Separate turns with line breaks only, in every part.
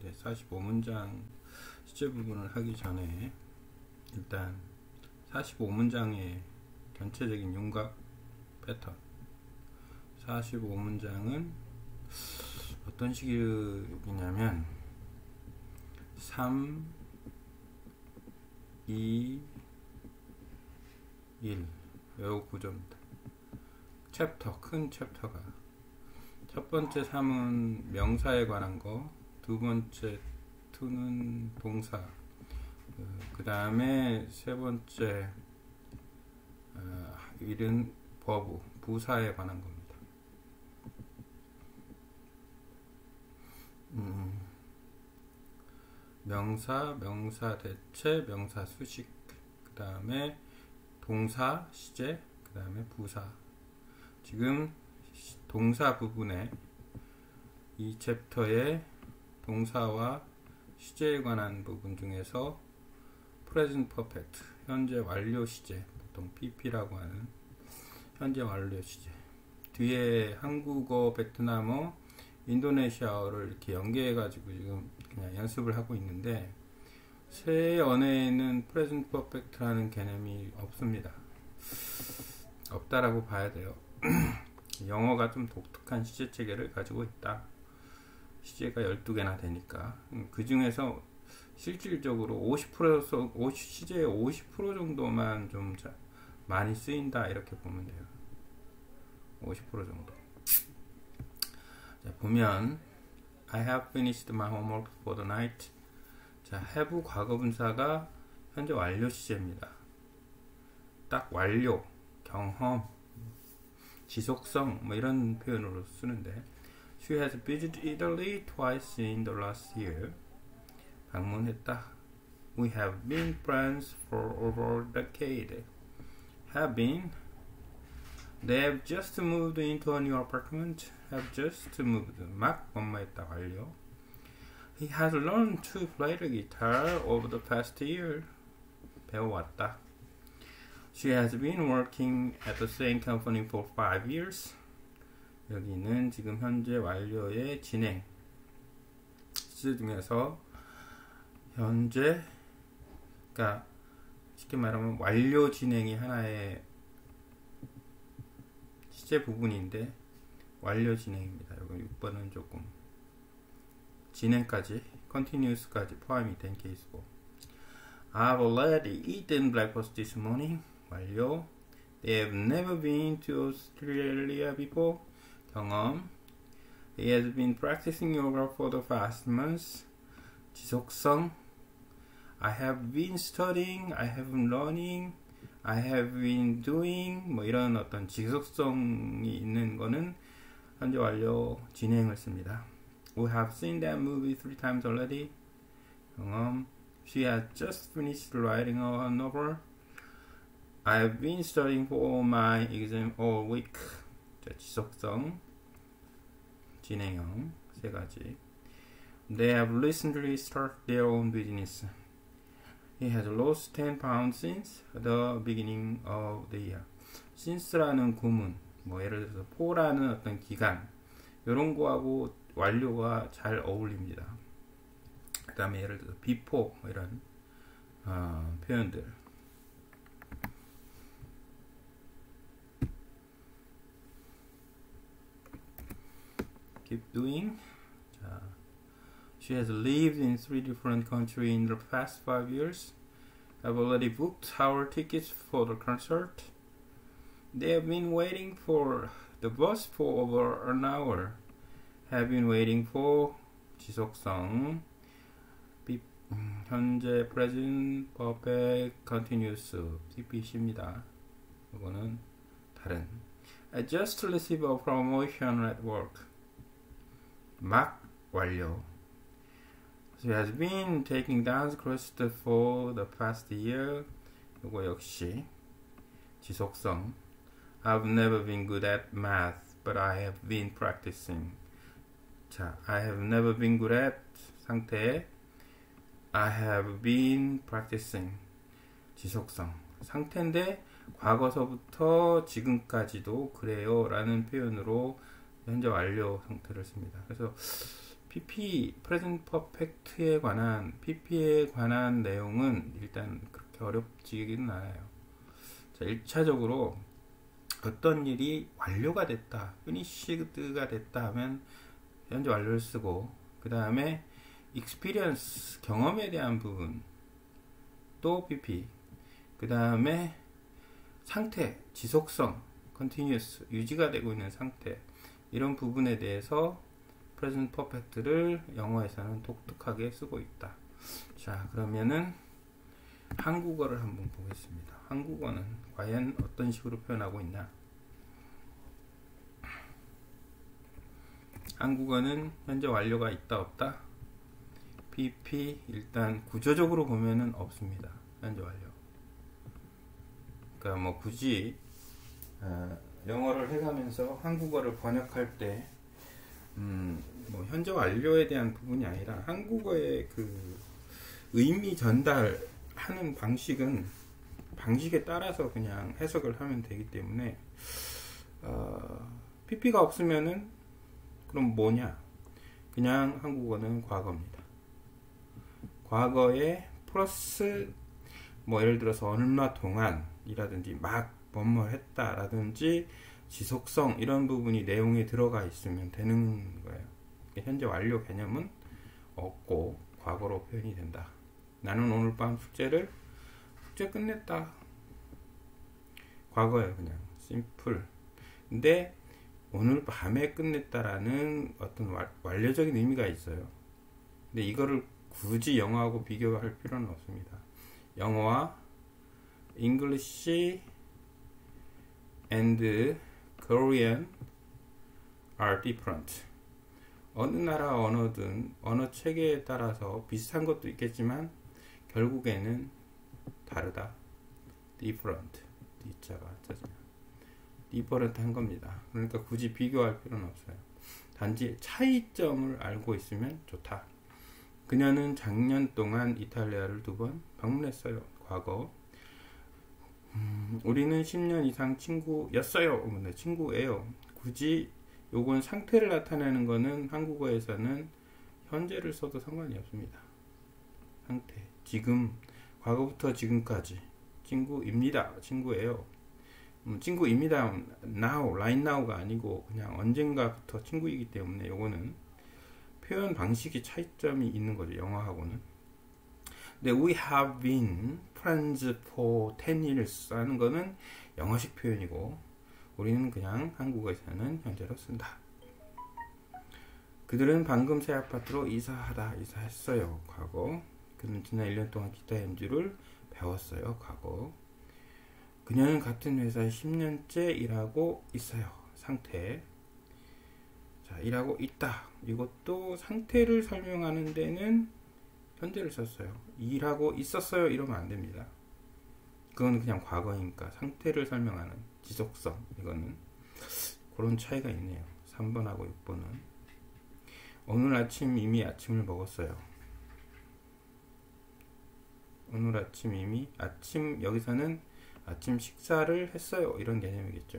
이제 45문장 시제 부분을 하기 전에 일단 45문장의 전체적인 윤곽 패턴, 45문장은 어떤 식이냐면 3, 2, 1 요 구조입니다. 챕터, 큰 챕터가 첫 번째 3은 명사에 관한 거, 두 번째 2는 동사, 그 다음에 세 번째 1은 버브, 부사에 관한 겁니다. 명사, 명사 대체, 명사 수식, 그 다음에 동사, 시제, 그 다음에 부사. 지금 동사 부분에 이 챕터의 동사와 시제에 관한 부분 중에서 present perfect, 현재 완료 시제, 보통 PP라고 하는 현재 완료 시제, 뒤에 한국어, 베트남어, 인도네시아어를 이렇게 연계해 가지고 지금 그냥 연습을 하고 있는데, 새 언어에는 present perfect라는 개념이 없습니다. 없다라고 봐야 돼요. 영어가 좀 독특한 시제 체계를 가지고 있다. 시제가 12개나 되니까 그 중에서 실질적으로 50% 시제의 50% 정도만 좀 많이 쓰인다, 이렇게 보면 돼요. 50% 정도. 자, 보면 I have finished my homework for the night. 자, have 과거분사가 현재 완료 시제입니다. 딱 완료, 경험, 지속성, 뭐 이런 표현으로 쓰는데, She has visited Italy twice in the last year. 방문했다. We have been friends for over a decade. Have been. They have just moved into a new apartment. Have just moved. 막 업무했다. 완료. He has learned to play the guitar over the past year. 배워왔다. She has been working at the same company for 5 years. 여기는 지금 현재 완료의 진행 시제 중에서 현재, 그러니까 쉽게 말하면 완료 진행이 하나의 시제 부분인데 완료 진행입니다. 여기 6번은 조금 진행까지, continuous까지 포함이 된 케이스고, I've already eaten breakfast this morning. 완료. They have never been to Australia before. 경험. He has been practicing yoga for the past months. 지속성. I have been studying. I have been learning. I have been doing. 뭐 이런 어떤 지속성이 있는 거는 현재 완료 진행을 씁니다. We have seen that movie 3 times already. 경험. She has just finished writing a novel. I have been studying for my exam all week. 자, 지속성, 진행형 세 가지. They have recently started their own business. He has lost 10 pounds since the beginning of the year. since라는 구문, 뭐 예를 들어서 for라는 어떤 기간, 이런 거하고 완료가 잘 어울립니다. 그 다음에 예를 들어서 before, 뭐 이런 표현들. Keep doing. 자, she has lived in 3 different countries in the past 5 years. Have already booked our tickets for the concert. They have been waiting for the bus for over an hour. Have been waiting for 지속성. 현재 present perfect continuous PPC입니다. 이거는 다른. I just received a promotion at work. 막 완료. She has been taking dance classes for the past year. 이거 역시 지속성. I've never been good at math, but I have been practicing. 자, I have never been good at 상태. I have been practicing. 지속성. 상태인데 과거서부터 지금까지도 그래요 라는 표현으로 현재 완료 상태를 씁니다. 그래서 PP, Present Perfect에 관한, PP에 관한 내용은 일단 그렇게 어렵지는 않아요. 자, 1차적으로 어떤 일이 완료가 됐다, finished가 됐다 하면 현재 완료를 쓰고, 그 다음에 experience, 경험에 대한 부분 또 PP, 그 다음에 상태, 지속성, continuous, 유지가 되고 있는 상태, 이런 부분에 대해서 present perfect를 영어에서는 독특하게 쓰고 있다. 자, 그러면은 한국어를 한번 보겠습니다. 한국어는 과연 어떤 식으로 표현하고 있나? 한국어는 현재 완료가 있다 없다? PP 일단 구조적으로 보면은 없습니다. 현재 완료. 그러니까 뭐 굳이 영어를 해가면서 한국어를 번역할 때 뭐 현재 완료에 대한 부분이 아니라 한국어의 그 의미 전달하는 방식에 따라서 그냥 해석을 하면 되기 때문에 PP가 없으면은 그럼 뭐냐? 그냥 한국어는 과거입니다. 과거에 플러스 뭐 예를 들어서 얼마 동안이라든지 막 뭐뭐 했다라든지 지속성 이런 부분이 내용에 들어가 있으면 되는 거예요. 현재 완료 개념은 없고 과거로 표현이 된다. 나는 오늘 밤 숙제 끝냈다. 과거예요. 그냥 심플. 근데 오늘 밤에 끝냈다라는 어떤 완료적인 의미가 있어요. 근데 이거를 굳이 영어하고 비교할 필요는 없습니다. 영어와 English and Korean are different. 어느 나라 언어든 언어 체계에 따라서 비슷한 것도 있겠지만 결국에는 다르다. different. D자가 different 한 겁니다. 그러니까 굳이 비교할 필요는 없어요. 단지 차이점을 알고 있으면 좋다. 그녀는 작년 동안 이탈리아를 2번 방문했어요. 과거. 우리는 10년 이상 친구였어요. 네, 친구예요. 굳이 요건 상태를 나타내는 거는 한국어에서는 현재를 써도 상관이 없습니다. 상태. 지금, 과거부터 지금까지 친구입니다. 친구예요. 친구입니다. now, right now가 아니고 그냥 언젠가부터 친구이기 때문에 요거는 표현 방식의 차이점이 있는 거죠. 영어하고는. 근데 we have been friends for 10 years 하는 거는 영어식 표현이고 우리는 그냥 한국어에서는 현재로 쓴다. 그들은 방금 새 아파트로 이사했어요. 과거. 그는 지난 1년 동안 기타 연주를 배웠어요. 과거. 그녀는 같은 회사에 10년째 일하고 있어요. 상태. 자, 일하고 있다. 이것도 상태를 설명하는 데는 현재를 썼어요. 일하고 있었어요. 이러면 안 됩니다. 그건 그냥 과거니까 상태를 설명하는 지속성. 이거는 그런 차이가 있네요. 3번하고 6번은. 오늘 아침 이미 아침을 먹었어요. 오늘 아침 이미 아침 여기서는 아침 식사를 했어요. 이런 개념이겠죠.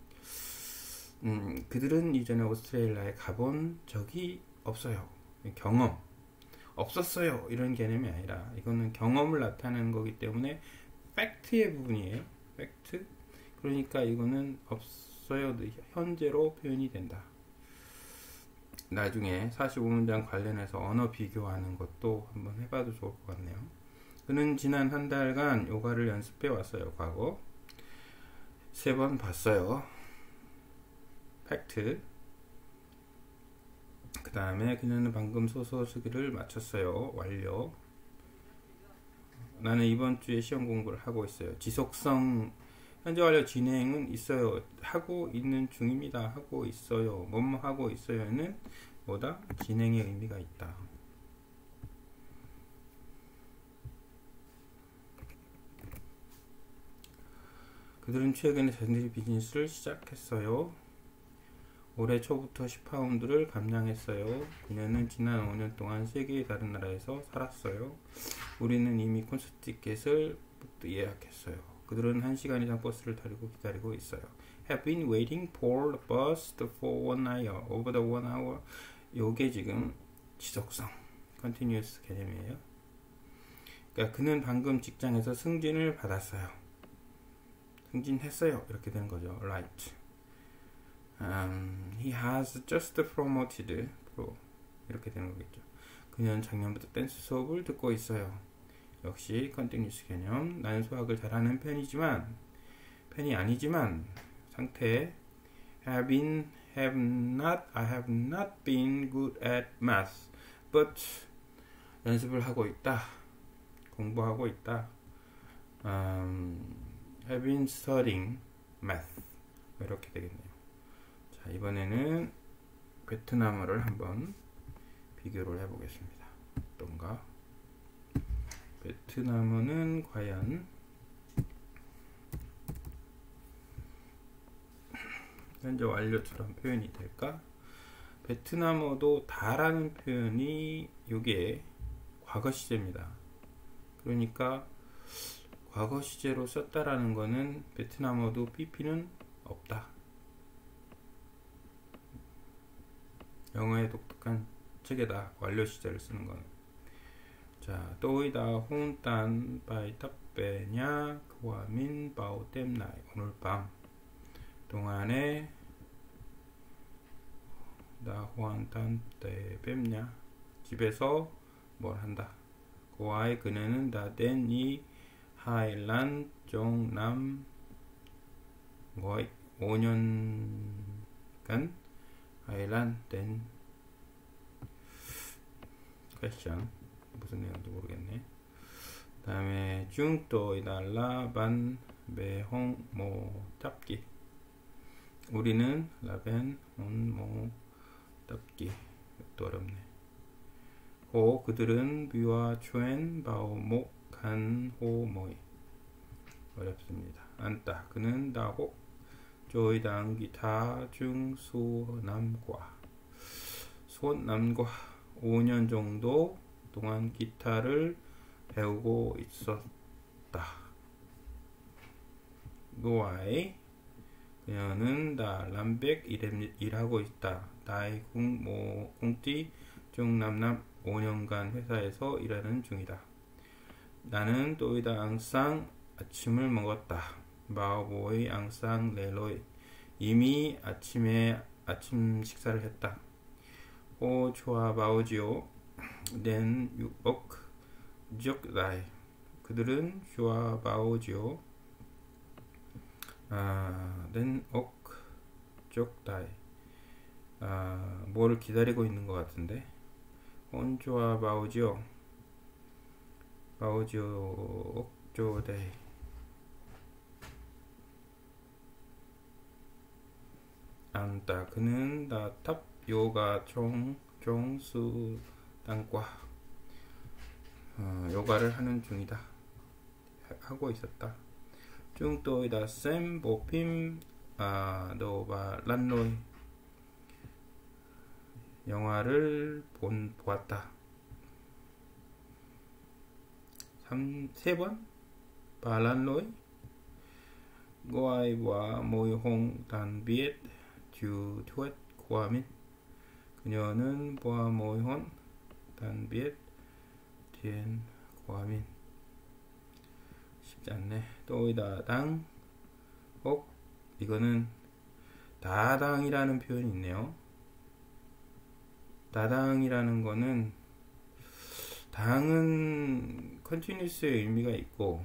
그들은 이전에 오스트레일리아에 가본 적이 없어요. 경험 없었어요. 이런 개념이 아니라 이거는 경험을 나타내는 거기 때문에 팩트의 부분이에요. 팩트. 그러니까 이거는 없어요. 현재로 표현이 된다. 나중에 45문장 관련해서 언어 비교하는 것도 한번 해봐도 좋을 것 같네요. 그는 지난 한 달간 요가를 연습해 왔어요. 과거 3번 봤어요. 팩트. 그 다음에 그녀는 방금 소설쓰기를 마쳤어요. 완료. 나는 이번 주에 시험 공부를 하고 있어요. 지속성. 현재 완료 진행은 있어요. 하고 있는 중입니다. 하고 있어요. 뭐뭐 하고 있어요는 뭐다? 진행의 의미가 있다. 그들은 최근에 자신들이 비즈니스를 시작했어요. 올해 초부터 10파운드를 감량했어요. 그녀는 지난 5년 동안 세계의 다른 나라에서 살았어요. 우리는 이미 콘서트 티켓을 예약했어요. 그들은 1시간 이상 버스를 타려고 기다리고 있어요. Have been waiting for the bus for 1 hour. Over the 1 hour. 요게 지금 지속성, continuous 개념이에요. 그러니까 그는 방금 직장에서 승진을 받았어요. 승진했어요. 이렇게 되는 거죠. Right. He has just promoted. 이렇게 되는 거겠죠. 그는 작년부터 댄스 수업을 듣고 있어요. 역시 continuous 개념. 나는 수학을 잘하는 편이 아니지만 상태 I have not been good at math, but 연습을 하고 있다. 공부하고 있다. Have been studying math. 이렇게 되겠네요. 자, 이번에는 베트남어를 한번 비교를 해보겠습니다. 어떤가? 베트남어는 과연 현재 완료처럼 표현이 될까? 베트남어도 다라는 표현이 이게 과거 시제입니다. 그러니까 과거 시제로 썼다라는 거는 베트남어도 삐삐는 없다. 영어의 독특한 체계다. 완료 시제를 쓰는 거는. 자, 또이다 홍단 바이 탑배냐 그와민 바오 땜나이. 오늘 밤 동안에 나 호안단 때 뵙냐. 집에서 뭘 한다. 고아의 그네는 다된 이 하일란 종남 거의 5년간 하일란 된 퀘션 무슨 내용인지 모르겠네. 그 다음에 중도이 달라 반 매홍 모 잡기. 우리는 라벤 온모 잡기. 또 어렵네. 호 그들은 비와 초엔 바오목 간호 모이. 어렵습니다. 안따 그는 다호 조이당 기타 중수남과 소남과 5년 정도 동안 기타를 배우고 있었다. 노아이 그녀는 다 람백 일하고 있다. 다이 공띠 중남남 5년간 회사에서 일하는 중이다. 나는 또이다 앙상 아침을 먹었다. 마오보이 앙상 레로이 이미 아침 식사를 했다. 오 좋아 바오지오 낸 유옥 지옥다이 그들은 좋아 바오지오 낸옥 지옥다이 뭐를 기다리고 있는 것 같은데 온 좋아 바오지오 옥조데이 안따 그는 다탑 요가 종수 땅과 요가를 하는 중이다. 하고 있었다. 중도이다 쌤 보핌 노바 란노이 영화를 보았다. 3번 바란로이 고아이와 모이홍 단비엣 주 투엣 고아민 그녀는 보아 모이홍 단비엣 디엔 고아민 쉽지 않네. 또이다 당 혹 이거는 다당이라는 표현이 있네요. 다당이라는 거는 당은 컨티뉴스의 의미가 있고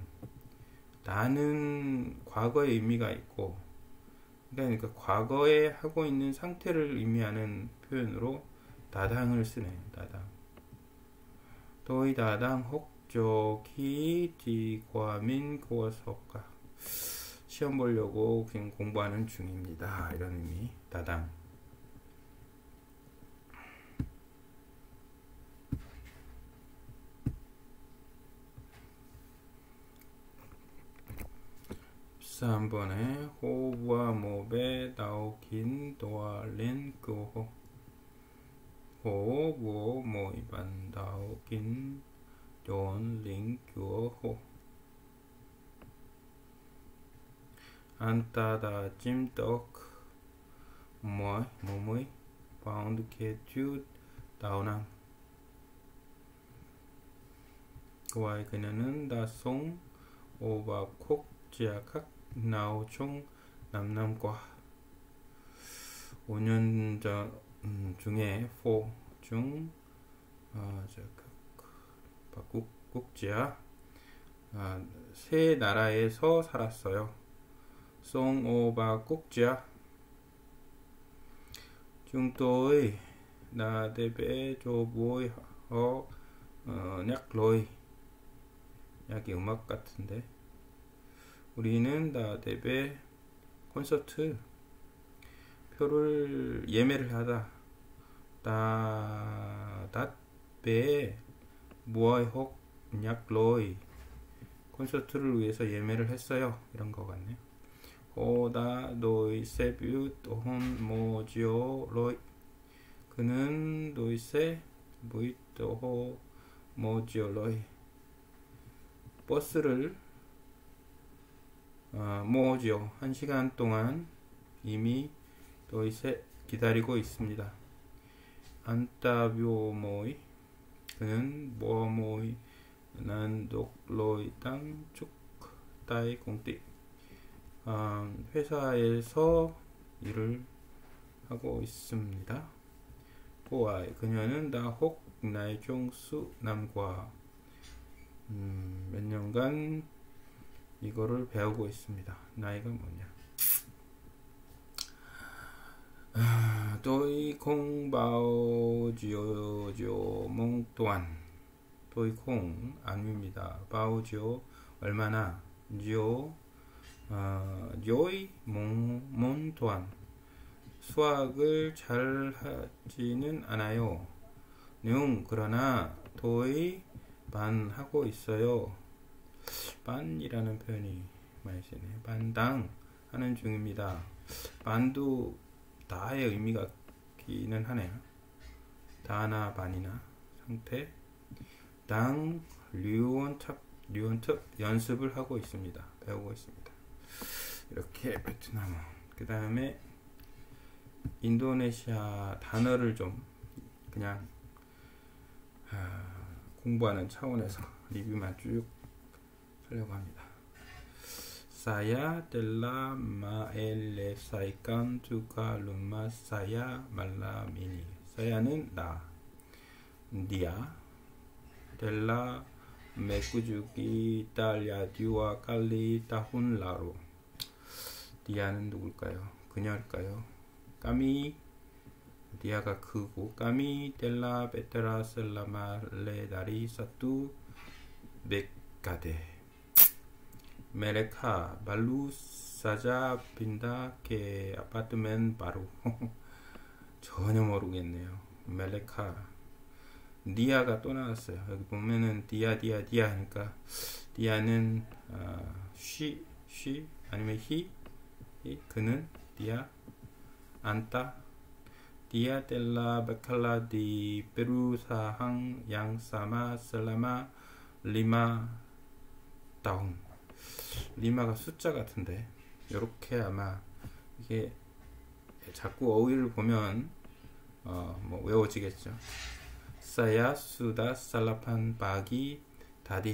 나는 과거의 의미가 있고 그러니까 과거에 하고 있는 상태를 의미하는 표현으로 다당을 쓰네. 다당 또이 다당 혹조기 디과민 고어석가 시험 보려고 그냥 공부하는 중입니다. 이런 의미 다당. 한 번에 호와 모베 다오긴 도알린 그호 호보 모이반 다오긴 돈링 규호 안따다 찜떡 모이 파운드 케츄 다오낭 그와의 그녀는 다송 오바콕 지아각 나오총 남남과 5년 전 중에 포중 박국지아 세 나라에서 살았어요. 송오바국지아 중도의 나데베 조보이 략로이 약이 음악 같은데 우리는 나데베 콘서트 표를 예매를 하다 다닷베 무아이혹 략로이 콘서트를 위해서 예매를 했어요. 이런 거 같네요. 오다 노이세 뷰온 모지오 로이 그는 노이세 무이토호 모지오 로이 버스를 모지오 1시간 동안 이미 노이세 기다리고 있습니다. 안타뷰모이 그는 모모이 난독로이 땅쭉 따이 공띠 회사에서 일을 하고 있습니다. 보아이 그녀는 다혹 나이종수 남과 몇 년간 이거를 배우고 있습니다. 나이가 뭐냐? 도이콩 바오지오지오 몽또한 도이콩 안입니다. 바오지오 얼마나 지오 조이 몽또한 수학을 잘 하지는 않아요. 그러나 도이 반 하고 있어요. 반이라는 표현이 많이 쓰네요. 반당 하는 중입니다. 반도 다의 의미가 있기는 하네요. 다나 반이나 상태 당 류원탑 연습을 하고 있습니다. 배우고 있습니다. 이렇게 베트남어 그 다음에 인도네시아 단어를 좀 그냥 공부하는 차원에서 리뷰만 쭉 하려고 합니다. Saya telah menyelesaikan tugas rumah saya malam ini. Saya는 나, dia telah mengikuti Italia 2 kali tahun lalu. dia는 누굴까요? 그녀일까요? kami dia가 그고 kami telah bertera selama dari 1 dekade. Mereka baru saja pindah ke apartemen baru. 전혀 모르겠네요. 멜레카 디아가 또 나왔어요. 여기 보면은 디아 하니까 디아는 she 아니면 he 그는 디아 안타 Dia telah bekerja di perusahaan yang sama selama 5 tahun. 리마가 숫자 같은데 요렇게 아마 이게 자꾸 어휘를 보면 뭐 외워지겠죠. Saya sudah sarapan pagi tadi.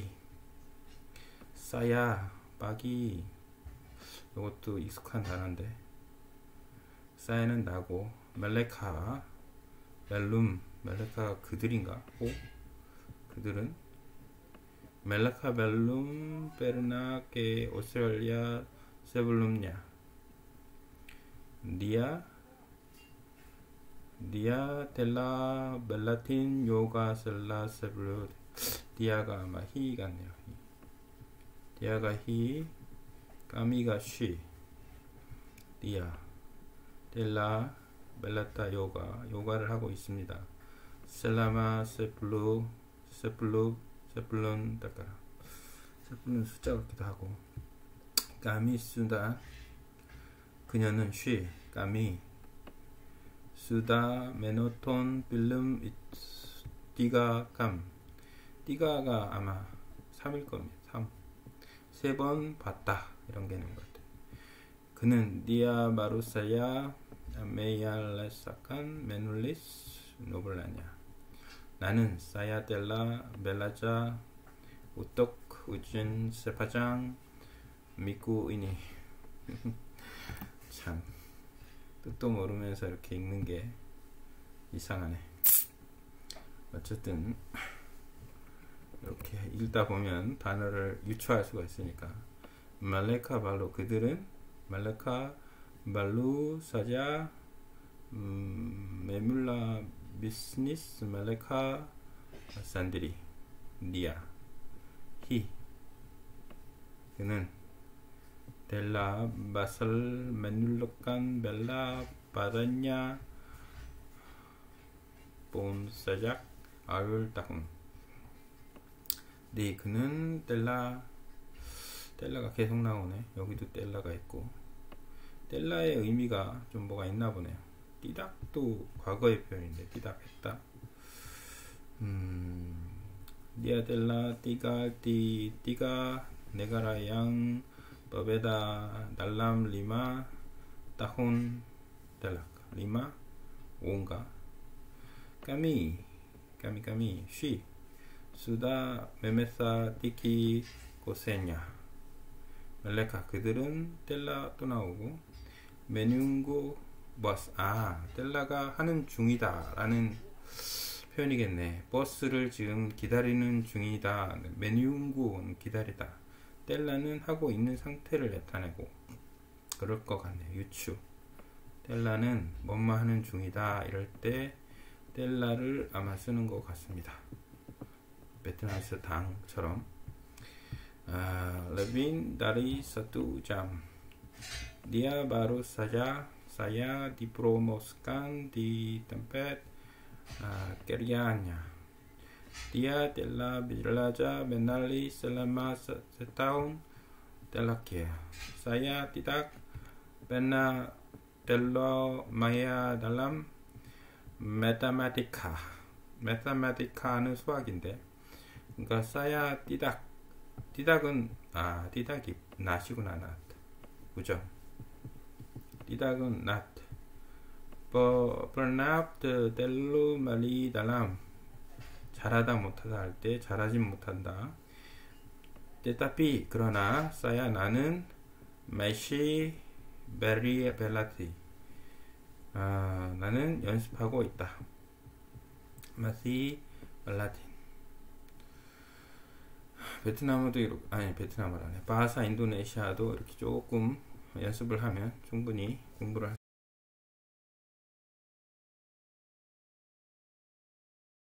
Saya pagi 이것도 익숙한 단어인데 사야는 나고 멜레카 멜룸 멜레카가 그들인가? 그들은 멜레카 멜룸 베르나게 오스트레일리아 세블룸냐 디아 델라 벨라틴 요가 셀라 세블루 디아가 아마 히 같네요. 디아가 히 까미가 쉬 디아 델라 벨라타 요가를 하고 있습니다. 셀라마 세플룬 닦아라. 세플룬 숫자 같기도 하고 까미 수다 그녀는 쉬 까미 수다 메노톤 필름 띠가 띠가가 아마 3일 겁니다. 3번 봤다 이런 게 있는 것 같아요. 그는 디아 마루사야 메이알레사칸 메눌리스 노블라냐 나는 사야델라 벨라자 우떡, 우준, 세파장, 미꾸이니. 참 뜻도 모르면서 이렇게 읽는 게 이상하네. 어쨌든 이렇게 읽다 보면 단어를 유추할 수가 있으니까. 말레카 발루, 그들은 말레카 발루 사자 메물라 비스니스 말레카 산드리 니아 히, 그는 델라 바설 메눌록간 벨라 바다냐 본사작 아울 따훈. 네, 그는 텔라가 계속 나오네. 여기도 텔라가 있고, 텔라의 의미가 좀 뭐가 있나 보네요. 띠닥도 과거의 표현인데 띠닥했다. 니아 텔라 띠가 네가라 양 법에다 달람 리마 따훈 텔라 리마 온가 까미 쉬 수다 메메사 띠키 고세냐 멜레카, 그들은 텔라 또 나오고 메뉴고 버스, 텔라가 하는 중이다 라는 표현이겠네. 버스를 지금 기다리는 중이다. 메뉴고는 기다리다, 텔라는 하고 있는 상태를 나타내고 그럴 것 같네. 유추, 텔라는 뭐뭐 하는 중이다 이럴 때 텔라를 아마 쓰는 것 같습니다. 베트남에서 당처럼. Lebih dari 1 jam dia baru saja saya dipromosikan di tempat kerjanya. Dia telah belajar menari selama setahun terakhir. Saya tidak pernah terlalu dalam matematika. mathematica는 수학인데, 그러니까 saya 띠닥은 띠닥이 낫이구나. 낫, 그죠? 띠닥은 낫. pernah terlalu mali dalam, 잘하다 못하다 할 때 잘하진 못한다. tetapi 그러나 saya 나는 masih berlatih, 나는 연습하고 있다. masih berlatih. 베트남어도 이렇게, 베트남어라네. 바하사 인도네시아도 이렇게 조금 연습을 하면 충분히 공부를 할